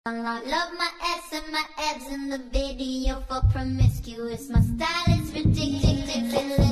Love my ass and my abs in the video for promiscuous. My style is ridiculous.